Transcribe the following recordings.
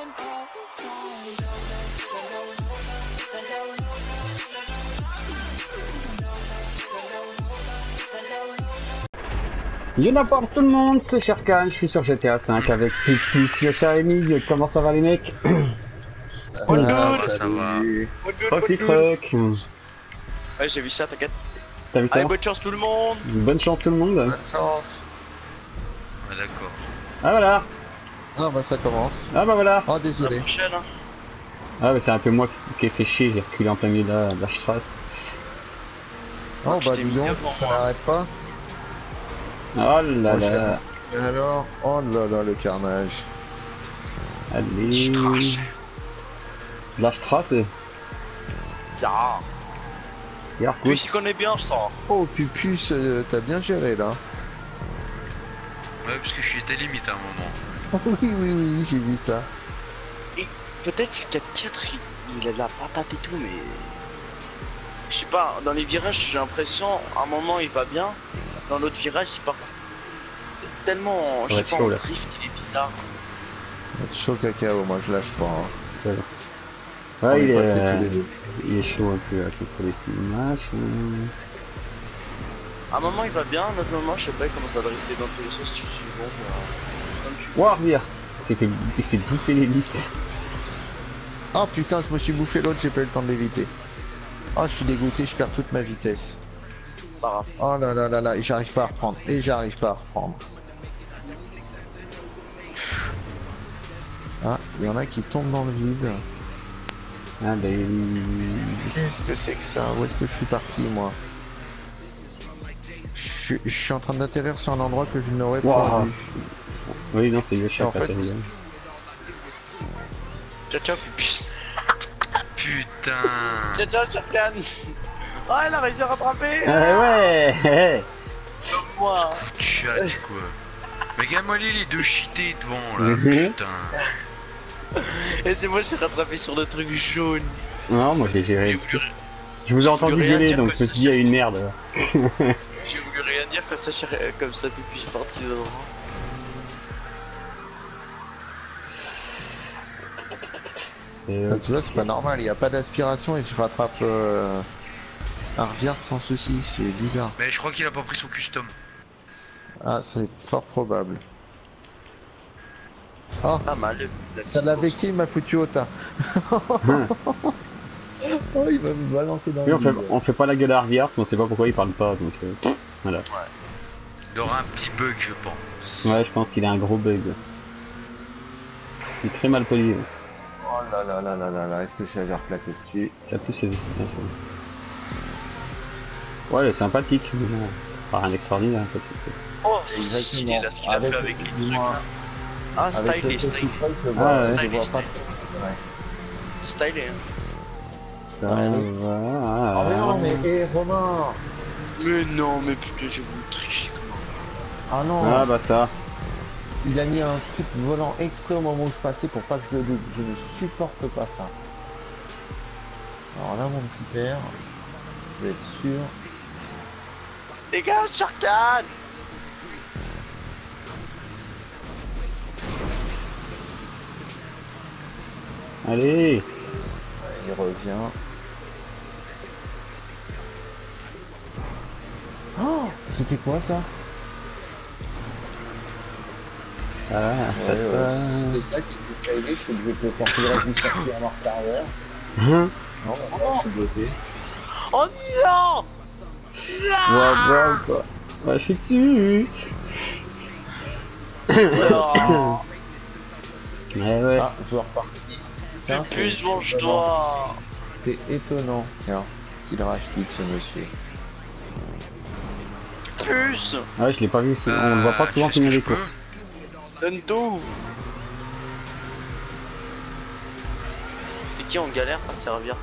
Y'en a pour tout le monde, c'est Sherkan, je suis sur GTA 5 avec Pipus, Yosha et Mig. Comment ça va les mecs? Ça va. Truc truc. Ouais, j'ai vu ça, t'inquiète. T'as vu ça? Allez, bonne chance tout le monde. Bonne chance tout le monde. Bonne chance. Ah d'accord. Ah voilà. Ah bah ça commence. Ah bah voilà. Oh La désolé. prochaine, hein. Ah bah c'est un peu moi qui ai fait chier, j'ai reculé en plein milieu de la strasse. Oh Je bah t'ai dis mis donc, devant, ça moi. n'arrête pas. Oh là Moi, je là. Et alors, oh là là le carnage. Allez. Strasse. La strasse. Ah. Regarde, Tu s'y connais bien, je sens. Oh Pupus, t'as bien géré là. Ouais, parce que je suis été limite à un moment. Oui, j'ai vu ça. Et peut-être que 4 il a de la patate et tout, mais... Je sais pas, dans les virages, j'ai l'impression, à un moment il va bien, dans l'autre virage, il part tellement, je sais pas, chaud, en là. drift, il est bizarre. Chaud cacao, moi je lâche pas. Hein. On Ouais, est passés tous les deux. il est chaud un peu avec les images. À un moment il va bien, à un autre moment, je sais pas, il commence à drifter dans tous les sens, tu dis bon, comme tu veux. Wow, regarde. Il s'est bouffé les listes. Oh putain, je me suis bouffé l'autre, j'ai pas eu le temps de l'éviter. Oh, je suis dégoûté, je perds toute ma vitesse. Pas grave. Oh là là là là, et j'arrive pas à reprendre. Ah, il y en a qui tombent dans le vide. Ah ben... Qu'est-ce que c'est que ça? Où est-ce que je suis parti, moi? Je suis en train d'atterrir sur un endroit que je n'aurais Wow. pas vu. Oui, non, c'est Yoshi En qui a fait, fait ça. Ciao, ciao, Pupus. Putain. Ciao, ciao, Sherkan. Oh, elle a réussi à rattraper. Ouais. Comme moi. Coup de chat quoi. Mais regarde-moi les deux cheatés devant là. Mhm. Putain. Et c'est moi, j'ai rattrapé sur le truc jaune. Non, moi je l'ai J'ai géré. voulu, Je vous ai entendu rien gueuler, dire donc que je me ça, suis dit, il y a une merde. J'ai voulu rien dire comme ça, Pupus est parti dedans. Ah, tu vois, c'est pas normal, il n'y a pas d'aspiration et je rattrape un revers sans souci, c'est bizarre. mais je crois qu'il a pas pris son custom. Ah, c'est fort probable. Oh, Pas mal. ça l'a vexé, il m'a foutu au tas. Oh, il va me balancer dans Oui, le on vide. fait pas la gueule à Rivière, on sait pas pourquoi il parle pas, donc voilà. Il aura un petit bug, je pense. Ouais, je pense qu'il a un gros bug. Il est très mal poli. Oh là là là là là là, est-ce que je vais replaquer dessus? Ça pousse ses Ouais, il est sympathique, mais bon, pas rien d'extraordinaire. Oh, c'est stylé là ce qu'il a fait avec les trucs là. Ah, stylé. Ah, ouais. Stylé. Stylé, hein. Ça va. Oh mais non, mais hé Romain! Mais non, mais putain, j'ai voulu tricher comment. Ah non! Ah bah ça. Il a mis un truc volant exprès au moment où je passais pour pas que je le loupe. Je ne supporte pas ça. Alors là, mon petit père, je vais être sûr. Dégage, Sherkan. Allez. Il revient. Oh, c'était quoi ça? Ah, C'était ça qui était stylé, je suis obligé de porter le reste du circuit en marque arrière. Hein? Non, je suis bloqué. En 10 ans. Ouais, je suis dessus. Alors, Ouais. Ah, joueur parti. Tiens, Pupus, mange-toi. c'est étonnant, tiens, qu'il rage quitte ce monsieur. Pupus. Ouais, je l'ai pas vu, on le voit pas souvent je fais ce finir que les je peux. courses. Donne tout. C'est qui en galère à servir?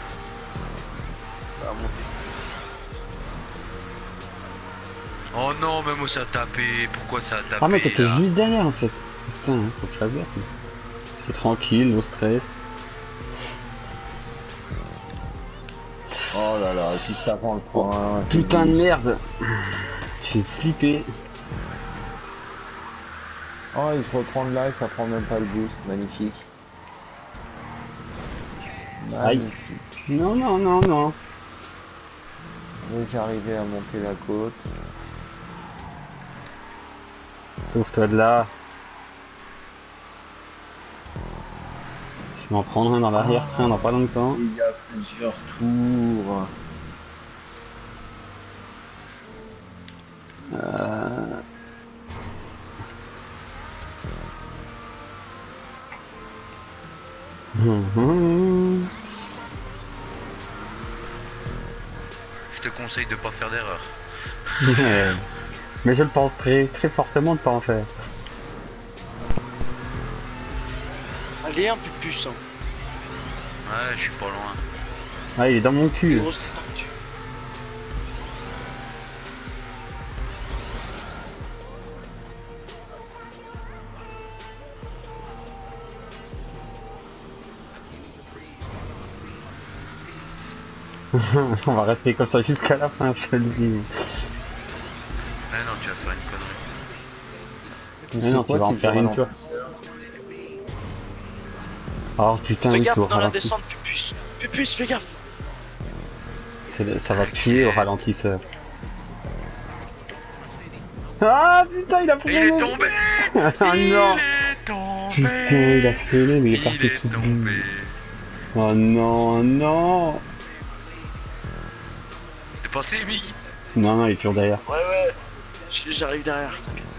À monter. Oh non, même où ça a tapé. Pourquoi ça a tapé Ah mais t'étais là juste derrière en fait. Putain, faut que je fasse gaffe. C'est tranquille, no stress. Oh là là, juste avant le point. Putain de merde. J'ai flippé. Oh, et je reprends de là et ça prend même pas le boost, magnifique. Aïe. Magnifique. Non, non, non, non. Oui, j'arrivais à monter la côte. Ouvre-toi de là. Je vais en prendre un dans l'arrière-train dans pas longtemps. Il y a plusieurs tours. Je te conseille de pas faire d'erreur. Mais je le pense très très fortement de pas en faire. Allez, un peu plus. Hein. Ouais, je suis pas loin. Ah, il est dans mon cul. Grosse tête. On va rester comme ça jusqu'à la fin, je te le dis. Ah non, tu vas faire une connerie. Mais non, tu vas en faire une toi. Oh putain, Fais oui, gaffe c'est au dans la ralenti. descente, Pupus. Pupus, fais gaffe. Ça va tuer au ralentisseur. Ah putain, il a Il freiné. est tombé. Ah non. Il est tombé. Putain, il a freiné, mais il est Il parti est tout tombé. bout. Oh non, non. T'es passé, Amy? Non, non, il est toujours derrière. Ouais, ouais. J'arrive derrière.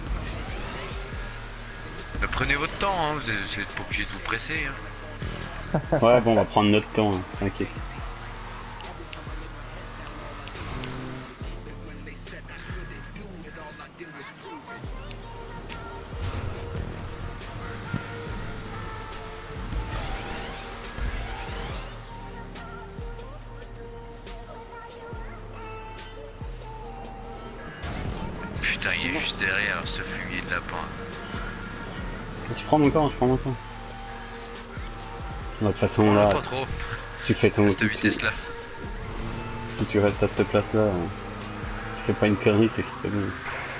Mais prenez votre temps, hein. Vous êtes pas obligé de vous presser. Hein. Ouais, bon, on va prendre notre temps, hein. T'inquiète. Putain, il est juste derrière ce fumier de lapin. Je prends mon temps, je prends mon temps. De toute façon, Non, là, pas trop. si tu fais ton... À cette vitesse-là. Si tu restes à cette place-là, tu fais pas une connerie, c'est que c'est bon.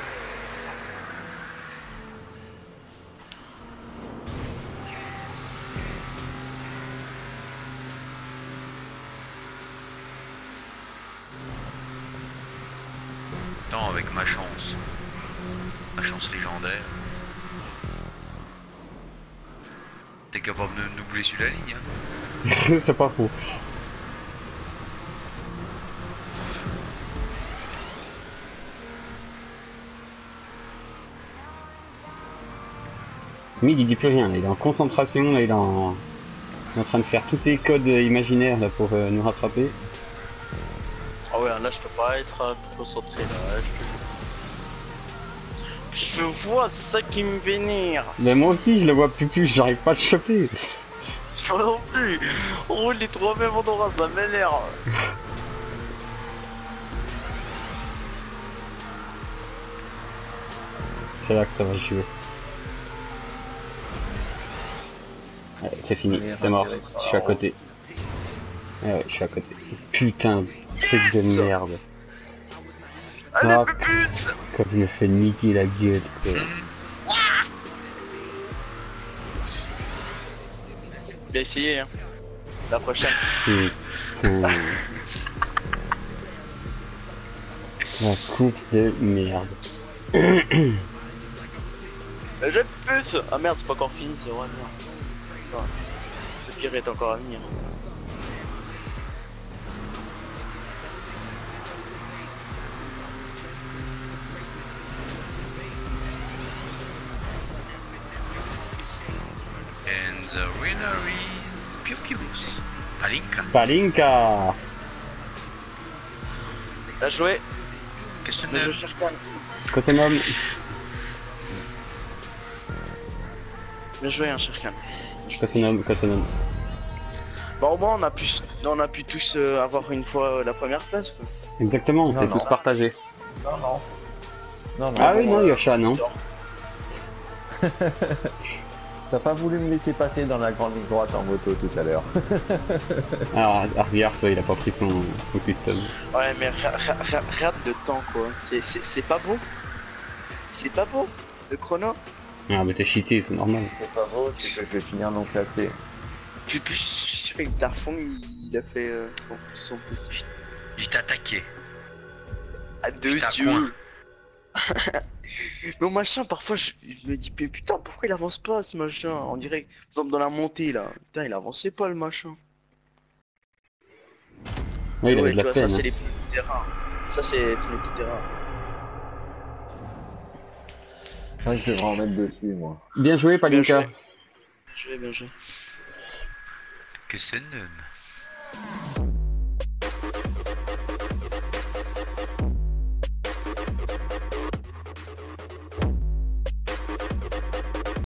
Non, avec ma chance. Ma chance légendaire. T'es capable de nous doubler sur la ligne, hein. C'est pas faux. Mid il dit plus rien, là. Il est en concentration, là, il est en train de faire tous ses codes imaginaires là, pour nous rattraper. Ah ouais, là je peux pas être concentré là. Je vois, c'est ça qui me vénère. Mais moi aussi je le vois plus, j'arrive pas à le choper. Moi non plus. On roule les trois mêmes endroits, ça m'énerve. C'est là que ça va jouer. Ouais, c'est fini, c'est mort, je suis à côté. Ouais, je suis à côté. Putain, truc de merde. Allez, Ah, Pupus. Comme il me fait niquer la gueule, quoi. Bien essayé, hein. La prochaine. Putain. La coupe de merde. Le jeu Pupus. Ah merde, c'est pas encore fini, c'est vrai, merde. Putain. Ce pire est encore à venir. And the winner is Piu-Pius. Palinka. Palinka. Bien joué. Qu'est-ce que Bien joué, tu Sherkan. Kosenom. Bien joué, hein, Sherkan. Kosenom. Bah au moins on a pu tous avoir une fois la première place quoi. Exactement, on s'est Non, tous partagés. Non, non. Non, non. Ah oui, non, Yosha, non. T'as pas voulu me laisser passer dans la grande ligne droite en moto tout à l'heure. Alors, Arviar, toi, il a pas pris son custom. Ouais mais regarde le temps quoi. C'est pas beau. C'est pas beau. Le chrono. Ah, mais t'es cheaté, c'est normal. C'est pas beau, c'est que je vais finir non classé. Puis plus il était à fond, il a fait son possible. Il t'a attaqué. À deux Putain, dieux. Mais machin, parfois je me dis, mais putain, pourquoi il avance pas ce machin? On dirait, par exemple, dans la montée là, putain, il avançait pas le machin. Oui, il avait Ouais, de la tu vois, peine. ça c'est Hein. les pneus tout terrain. Ça c'est les pneus tout terrain. Je crois que je devrais en mettre dessus, moi. Bien joué, Bien Palinka. joué. Bien joué, bien joué. Que c'est neuf.